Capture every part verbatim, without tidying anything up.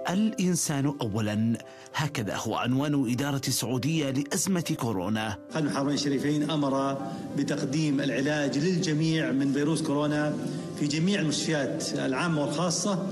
الإنسان أولاً، هكذا هو عنوان إدارة السعودية لأزمة كورونا. خادم الحرمين الشريفين أمر بتقديم العلاج للجميع من فيروس كورونا في جميع المستشفيات العامة والخاصة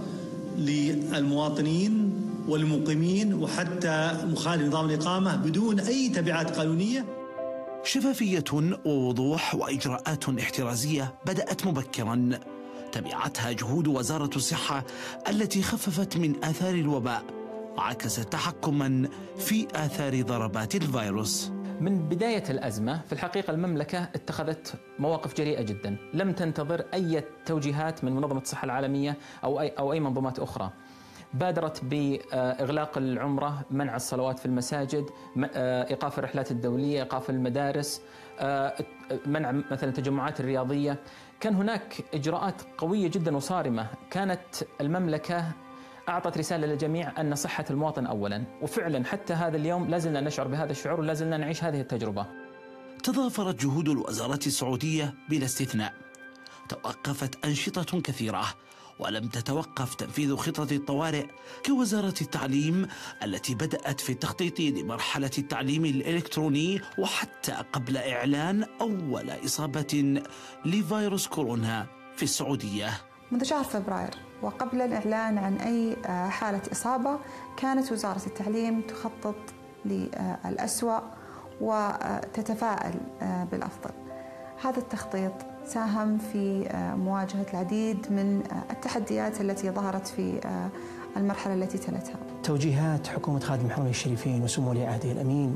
للمواطنين والمقيمين وحتى مخالف نظام الإقامة بدون أي تبعات قانونية. شفافية ووضوح وإجراءات احترازية بدأت مبكراً، تبعتها جهود وزارة الصحة التي خففت من آثار الوباء وعكست تحكماً في آثار ضربات الفيروس. من بداية الأزمة في الحقيقة المملكة اتخذت مواقف جريئة جدا، لم تنتظر أي توجيهات من منظمة الصحة العالمية أو أي, أو أي منظمات أخرى. بادرت بإغلاق العمرة، منع الصلوات في المساجد، إيقاف الرحلات الدولية، إيقاف المدارس، منع مثلا التجمعات الرياضية. كان هناك إجراءات قوية جدا وصارمة. كانت المملكة أعطت رسالة للجميع أن صحة المواطن أولا، وفعلا حتى هذا اليوم لازلنا نشعر بهذا الشعور ولازلنا نعيش هذه التجربة. تضافرت جهود الوزارة السعودية بلا استثناء، توقفت أنشطة كثيرة ولم تتوقف تنفيذ خطط الطوارئ كوزارة التعليم التي بدأت في التخطيط لمرحلة التعليم الإلكتروني، وحتى قبل إعلان أول إصابة لفيروس كورونا في السعودية منذ شهر فبراير وقبل الإعلان عن أي حالة إصابة كانت وزارة التعليم تخطط للأسوأ وتتفائل بالأفضل. هذا التخطيط ساهم في مواجهة العديد من التحديات التي ظهرت في المرحلة التي تلتها. توجيهات حكومة خادم الحرمين الشريفين وسمو ولي عهده الأمين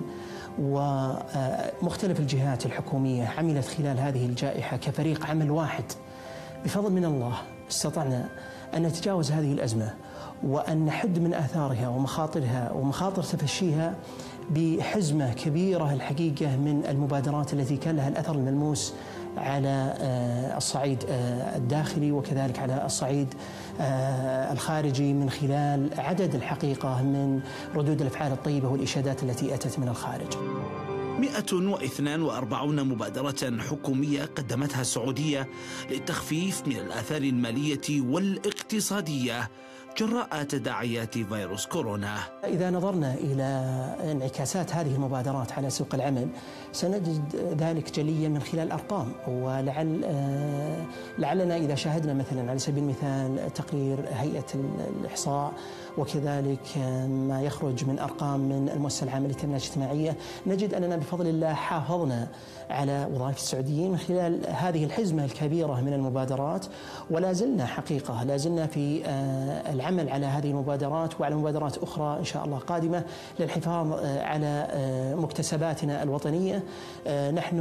ومختلف الجهات الحكومية عملت خلال هذه الجائحة كفريق عمل واحد. بفضل من الله استطعنا أن نتجاوز هذه الأزمة وأن نحد من آثارها ومخاطرها ومخاطر تفشيها بحزمة كبيرة الحقيقة من المبادرات التي كان لها الأثر الملموس على الصعيد الداخلي وكذلك على الصعيد الخارجي من خلال عدد الحقيقة من ردود الأفعال الطيبة والإشادات التي أتت من الخارج. مئة واثنان وأربعين مبادرة حكومية قدمتها السعودية للتخفيف من الآثار المالية والاقتصادية جراء تداعيات فيروس كورونا. إذا نظرنا إلى انعكاسات هذه المبادرات على سوق العمل سنجد ذلك جليا من خلال الأرقام، ولعل لعلنا إذا شاهدنا مثلا على سبيل المثال تقرير هيئة الإحصاء وكذلك ما يخرج من أرقام من المؤسسة العامة للتنمية الاجتماعية نجد أننا بفضل الله حافظنا على وظائف السعوديين من خلال هذه الحزمة الكبيرة من المبادرات، ولا زلنا حقيقة لا زلنا في العمل على هذه المبادرات وعلى مبادرات أخرى إن شاء الله قادمة للحفاظ على مكتسباتنا الوطنية. نحن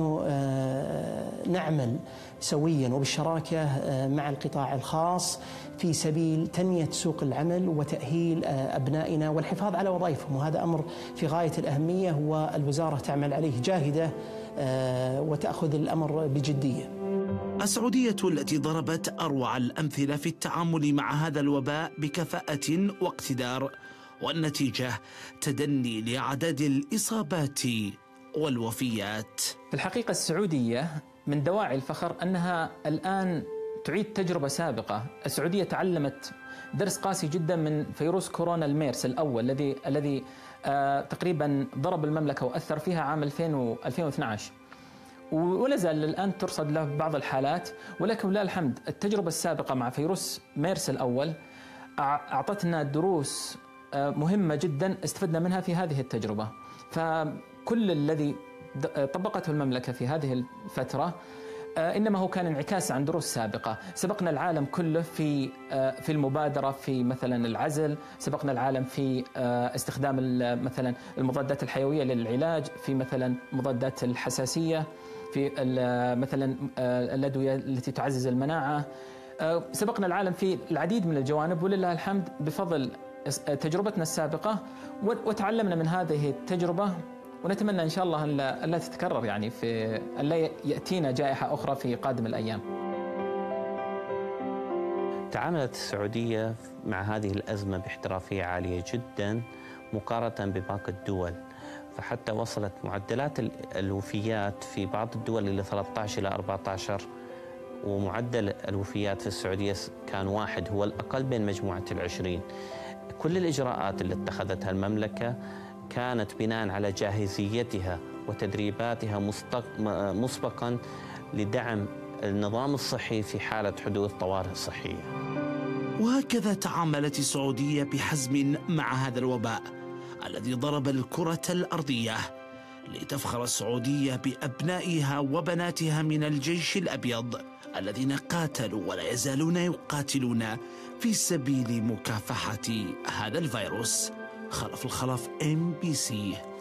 نعمل سويا وبالشراكة مع القطاع الخاص في سبيل تنمية سوق العمل وتأهيل أبنائنا والحفاظ على وظائفهم، وهذا أمر في غاية الأهمية والوزارة تعمل عليه جاهدة وتأخذ الأمر بجدية. السعودية التي ضربت أروع الأمثلة في التعامل مع هذا الوباء بكفاءة واقتدار، والنتيجة تدني لأعداد الإصابات والوفيات. في الحقيقة السعودية من دواعي الفخر أنها الآن تعيد تجربة سابقة. السعودية تعلمت درس قاسي جدا من فيروس كورونا الميرس الأول الذي الذي آه تقريبا ضرب المملكة وأثر فيها عام ألفين واثني عشر، ولا زال الآن ترصد له بعض الحالات، ولكن ولله الحمد التجربة السابقة مع فيروس ميرس الأول أعطتنا دروس آه مهمة جدا استفدنا منها في هذه التجربة. فكل الذي طبقته المملكة في هذه الفترة إنما هو كان انعكاس عن دروس سابقة. سبقنا العالم كله في في المبادرة في مثلا العزل، سبقنا العالم في استخدام مثلا المضادات الحيوية للعلاج، في مثلا مضادات الحساسية، في مثلا الأدوية التي تعزز المناعة. سبقنا العالم في العديد من الجوانب، ولله الحمد بفضل تجربتنا السابقة وتعلمنا من هذه التجربة، ونتمنى إن شاء الله أن لا تتكرر، يعني في أن لا يأتينا جائحة أخرى في قادم الأيام. تعاملت السعودية مع هذه الأزمة باحترافية عالية جدا مقارنة بباقي الدول، فحتى وصلت معدلات الوفيات في بعض الدول إلى ثلاثة عشر إلى أربعة عشر، ومعدل الوفيات في السعودية كان واحد، هو الأقل بين مجموعة العشرين. كل الإجراءات اللي اتخذتها المملكة كانت بناء على جاهزيتها وتدريباتها مسبقا لدعم النظام الصحي في حالة حدوث طوارئ صحية. وهكذا تعاملت السعودية بحزم مع هذا الوباء الذي ضرب الكرة الأرضية، لتفخر السعودية بأبنائها وبناتها من الجيش الأبيض الذين قاتلوا ولا يزالون يقاتلون في سبيل مكافحة هذا الفيروس. خلف الخلف، إم بي سي.